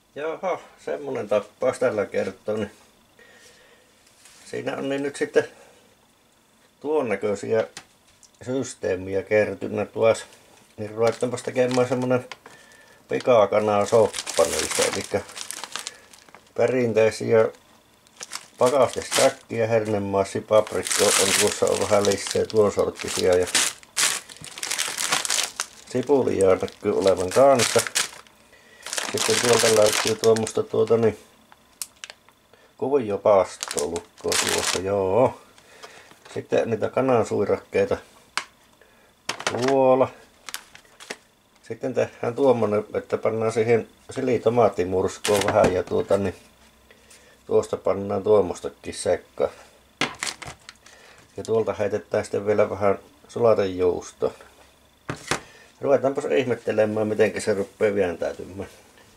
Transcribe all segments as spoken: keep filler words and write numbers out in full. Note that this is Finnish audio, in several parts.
Jaha, semmonen tappaus tällä kertaa. Niin siinä on niin nyt sitten tuon näköisiä systeemiä kertynyt tuossa. Niin ruvetaanpas tekemään semmonen pikakana soppa niistä. Eli perinteisiä pakastesäkkiä, hernemassi, paprikko on tuossa on vähän lisää tuon sorttisia ja sipulia näkyy olevan kanssa. Sitten tuolta löytyy tuommoista tuota niin kuviopastoa lukkoa tuossa, joo. Sitten niitä kanansuirakkeita tuolla. Sitten tehdään tuommoinen, että pannaan siihen silitomaatimurskoa vähän ja tuota niin tuosta pannaan tuommoistakin sekkaan. Ja tuolta heitetään sitten vielä vähän sulatejuustoa. Ruvetaanpas ihmettelemään, miten se rupeaa vääntäytymään.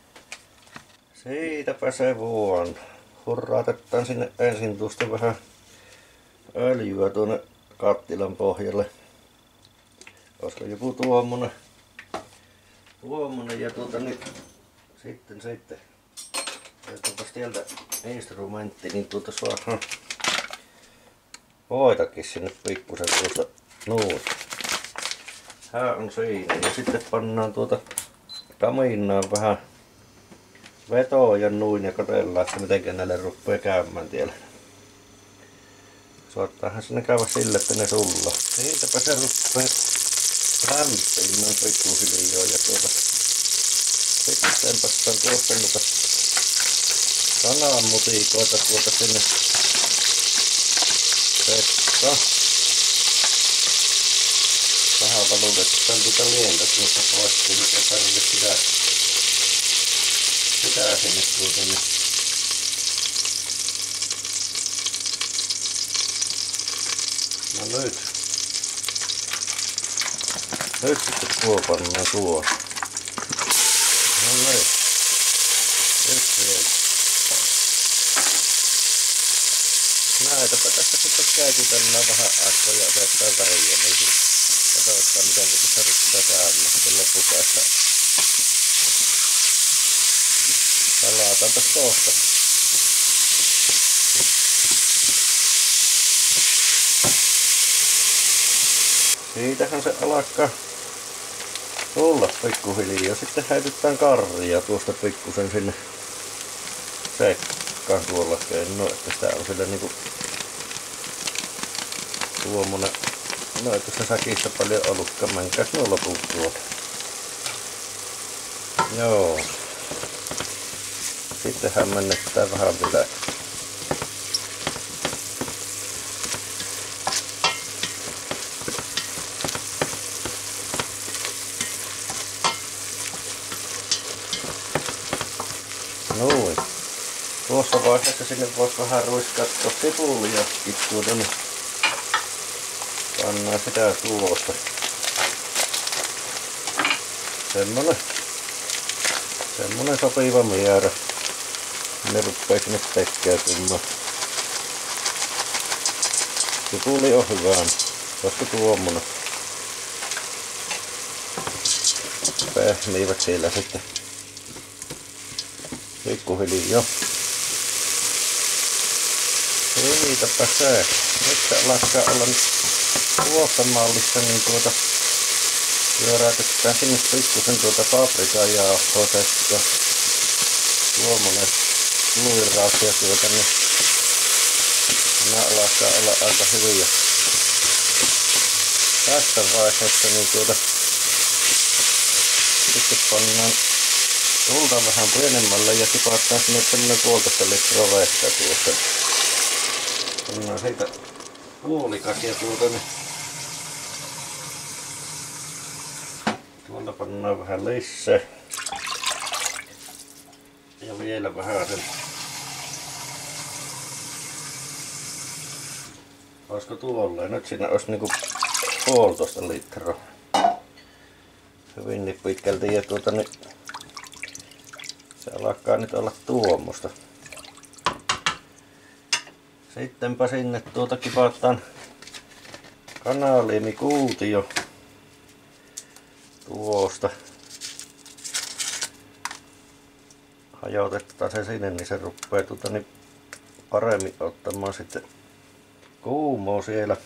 Siitäpä se vuon. Hurraatetaan sinne ensin tuosta vähän öljyä tuonne kattilan pohjalle. Olisiko joku tuommoinen. Tuommoinen ja tuota nyt sitten sitten. Otetaan sieltä instrumentti, niin tuota saadaan voitakin sinne pikkusen tuosta noin. Tää on siinä ja sitten pannaan tuota kamiinaan vähän vetoa ja noin ja katsellaan, että miten näille rupeaa käymään tiellä. Saattaahan sinne käydä sille, että ne sullaa. Siitäpä se rupeaa lämpimään pikkuhiljaa ja tuota sitten tempataan tuosta noita kananmutikoita tuota sinne sekkaan. Vähän valutetaan tuota lientä tuosta pois, niin ei tarvitse sitä, sitä sinne tuota niin. No nyt. Nyt sitten tuo pannaan tuo. No niin. Nyt vielä. Näitäpä tässä sitten käykutellaan vähän aikaa ja otetaan väriä niihin. Katsotaan miten tässä rupeaa käymään. Sitten loppupäästä palataanpas kohta. Siitähän se alkaa tulla pikkuhiljaa. Sitten heitetään karria tuosta pikkusen sinne sekkaan tuolla keinoin, että sitä on sillä niinku tuommoinen. No ei tuossa säkissä paljon ollutkaan, menkääs nuo loput tuota. Joo. Sitten hämmennetään vähän vielä. Noin. Tuossa vaiheessa sinne voisi vähän ruiskattua sipuliakin tuota niin. Pannaan sitä tuosta. Semmonen. Semmonen sopiva määrä. Ne ruppee sinne tekeytymään. Sipuli on hyvää. Olisiko tuommoinen? Pehmiivät siellä sitten. Pikkuhiljaa. Siitäpä se. Nyt se alkaa olla tuossa mallissa, niin tuota pyöräytetään sinne pikkusen tuota paprikajauhoa sekkaan. Tuommoinen luiraus ja tuota niin nämä alkaa olla aika hyviä. Tässä vaiheessa niin tuota sitten pannaan tulta vähän pienemmälle ja tipataan sinne tämmönen puolitoista litraa vettä tuossa. Pannaan siitä puolikas ja tuota niin tuolta pannaan vähän lisää. Ja vielä vähän sen. Olisiko tuolleen? Nyt siinä olisi niinku puolitoista litraa. Hyvinkin pitkälti ja tuota niin se alkaa nyt olla tuommoista. Sittenpä sinne tuota kipataan kanaliimikuutio tuosta. hajotetaan se sinne, niin se rupeaa tuota niin paremmin ottamaan sitten kuumoa siellä.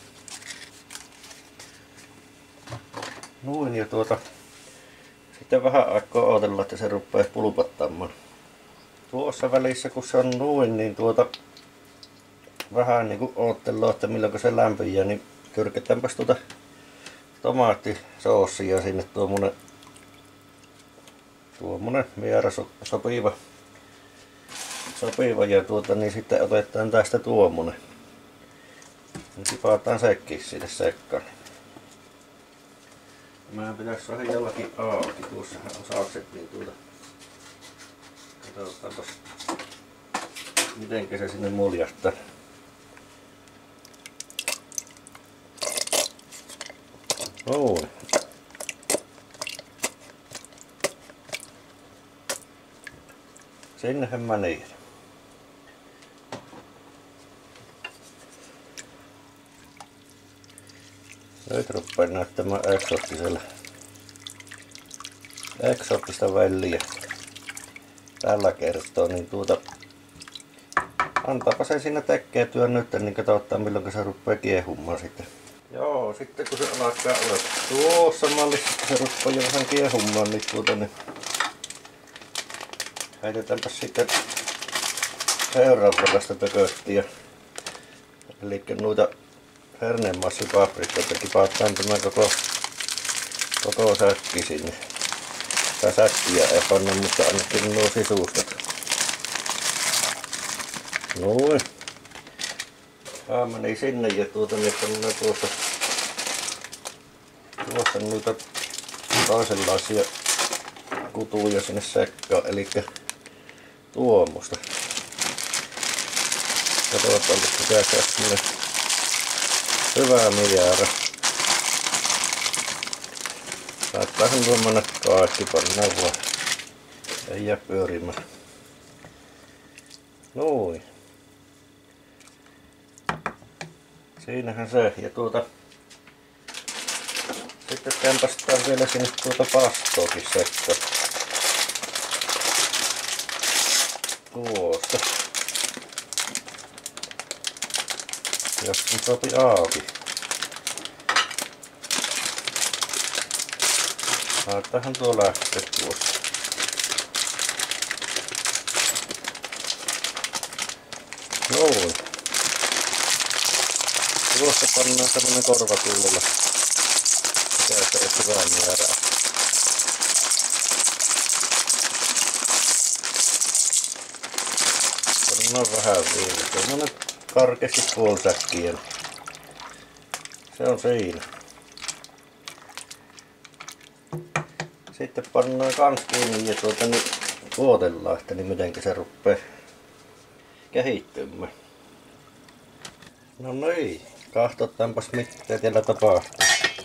Noin, ja tuota sitten vähän aikaa odotellaan, että se rupeaa pulpattamaan. Tuossa välissä kun se on noin, niin tuota vähän niinku oottelua, että milloin se lämpiää, niin tyrketäänpäs tuota tomaattisoossia sinne, tuommoinen tuommoinen määrä so, sopiva sopiva ja tuota niin sitten otetaan tästä tuommoinen. Niin tipataan sekin sinne sekkaan. Meidän pitäisi saada jollakin auki, tuossahan on sakset, niin tuota katsotaanpas mitenkä se sinne muljahtaa. Noin. Sinnehän mä niin. Nyt rupeaa näyttämään eksoottiselle. Eksoottista väliä. Tällä kertoo, niin tuota antaapa se siinä tekkeetyä nyt, niin katsotaan milloin se rupeaa kiehumaan sitten. Joo, sitten kun se alkaa olla tuossa mallissa, se rupeaa jo vähän kiehumaan, niin tuota niin heitetäänpä sitten seuraavasta tököttiä. Eli noita hernemassipaprikoita kipataan tämä koko, koko säkki sinne. Tää säkkiä ei panna, mutta ainakin nuo sisustat. Noin. Tää meni sinne ja tuota niin pannaan tuosta, tuosta noita toisenlaisia kutuja sinne sekkaan, eli tuommoista. Katsotaan, että tää käy sinne hyvää määrä. Laittaahan tuommoinen kaikki, pannaan vaan. Ei jää pyörimään. Noin. Siinähän se. Ja tuota sitten tempastaan vielä sinne tuota pastoakin sekkaan. Tuosta. Jos se sopi auki. Laitahan tuo lähtee tuosta. Noin. Tuosta pannaan tämmönen korvatullulla. Mikä se ei hyvää määrää. Pannaan vähän vielä. Tämmönen karkeasti puolisäkkien. Se on siinä. Sitten pannaan kans kiinni ja tuota niin tuotellaan, että niin mitenkä se ruppee kehittymään. No niin, katsotaanpas mitä siellä tapahtuu.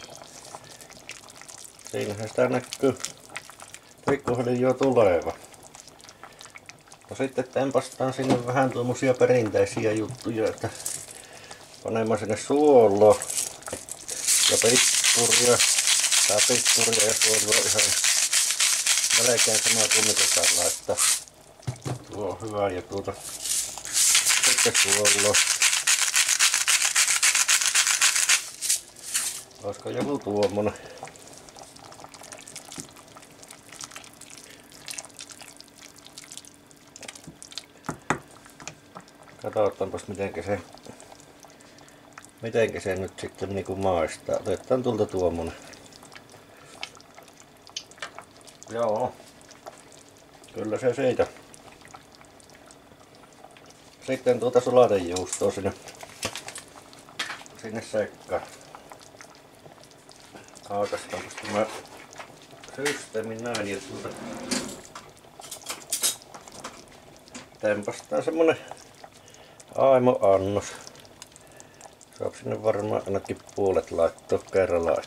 Siinähän sitä näkyy pikkuhiljaa tuleva. No sitten tempastaan sinne vähän tuommoisia perinteisiä juttuja, että panemme sinne suoloa ja pippuria. Tää pippuria ja suoloa ihan melkein sama kuin mitä tää laittaa. Tuo on hyvä ja tuota sitten suoloa. Olisiko joku tuommoinen? Katsotaanpas mitenkä se, mitenkä se nyt sitten niinku maistaa. Otetaan tuolta tuommoinen. Joo. Kyllä se siitä. Sitten tuota sulatejuustoa sinne, sinne sekkaan. Aukaistaanpas tämä systeemi näin ja tuota tempastaan semmonen aimo annos. Saa sinne varmaan ainakin puolet laittaa kerralla,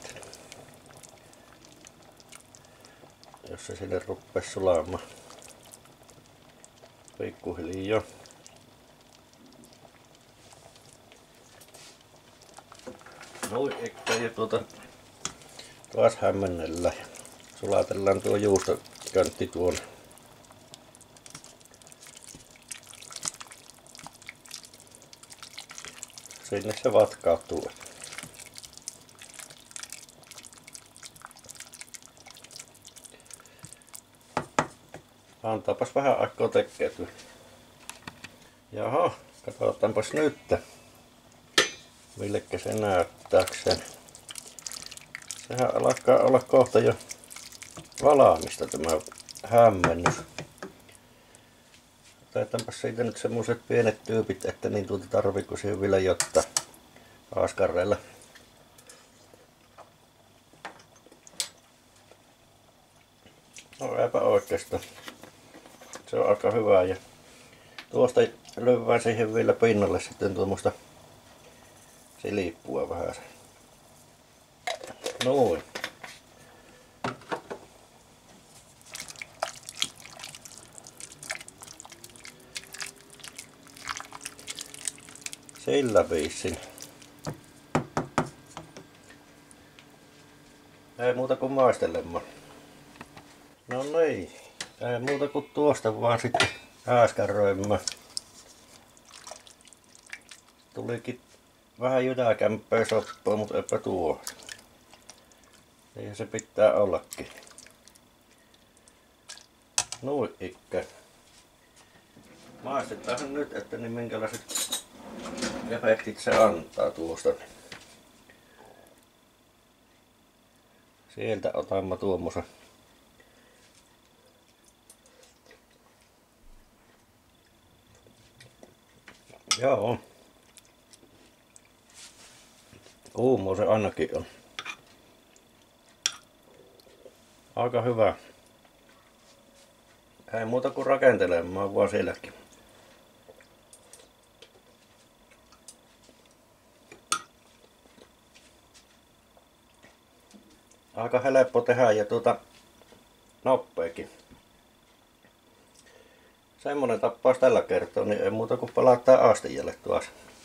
jos se sinne ruppee sulaamaan pikkuhiljaa. Noin eikä ja tuota taas hämmennellään. Sulatellaan tuo juustoköntti tuonne. sinne se vatkautuu. Antaapas vähän aikaa tekeytyä. Jaha, katsotaanpas nyt, millekä se näyttääkseen. Sehän alkaa olla kohta jo valaamista tämä hämmennys. Otetaanpas siitä nyt semmoiset pienet tyypit, että niin tuota tarviiko siihen vielä jotta askarreilla. No eipä oikeastaan. Se on aika hyvä ja tuosta lyvään siihen vielä pinnalle sitten tuommoista silippua vähän. Noin. Sillä viisin. Ei muuta kuin maistelemaan. No niin. Ei muuta kuin tuosta vaan sitten ääskäröimään. Tulikin vähän jytäkämpää soppaa, mutta eipä tuo. Eihän se pitää ollakin. Noin ikkä. Maistetaan nyt, että niin minkälaiset efektit se antaa tuosta. Sieltä otamme tuommoisen. Joo. Kuumo se ainakin on. Aika hyvä. Ei muuta kuin rakentelemaan vaan sielläkin. Aika helppo tehdä ja tuota nopeakin. Semmonen tappaus tällä kertaa, niin ei muuta kuin palauttaa astialle taas.